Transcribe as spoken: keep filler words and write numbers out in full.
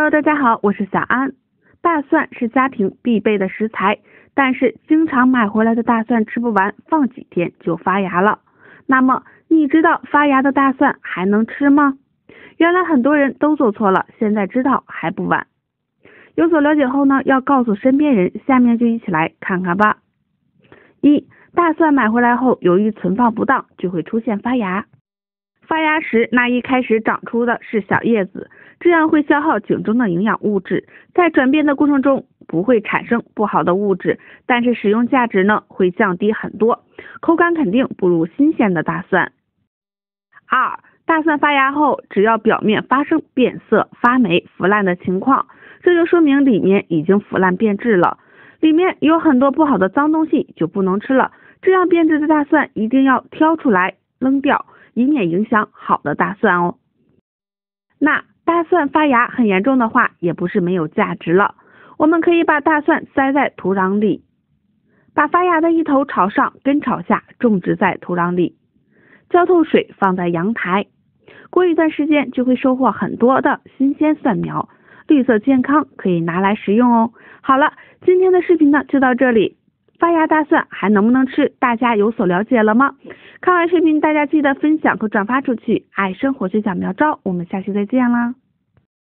Hello， 大家好，我是小安。大蒜是家庭必备的食材，但是经常买回来的大蒜吃不完，放几天就发芽了。那么你知道发芽的大蒜还能吃吗？原来很多人都做错了，现在知道还不晚。有所了解后呢，要告诉身边人，下面就一起来看看吧。一、大蒜买回来后，由于存放不当，就会出现发芽。发芽时，那一开始长出的是小叶子，这样会消耗茎中的营养物质，在转变的过程中不会产生不好的物质，但是使用价值呢会降低很多，口感肯定不如新鲜的大蒜。二、大蒜发芽后，只要表面发生变色、发霉、腐烂的情况，这就说明里面已经腐烂变质了，里面有很多不好的脏东西就不能吃了。这样变质的大蒜一定要挑出来扔掉，以免影响好的大蒜哦。那大蒜发芽很严重的话，也不是没有价值了。我们可以把大蒜栽在土壤里，把发芽的一头朝上，根朝下种植在土壤里，浇透水放在阳台，过一段时间就会收获很多的新鲜蒜苗，绿色健康，可以拿来食用哦。好了，今天的视频呢就到这里。发芽大蒜还能不能吃？大家有所了解了吗？看完视频，大家记得分享和转发出去。爱生活学小妙招，我们下期再见啦！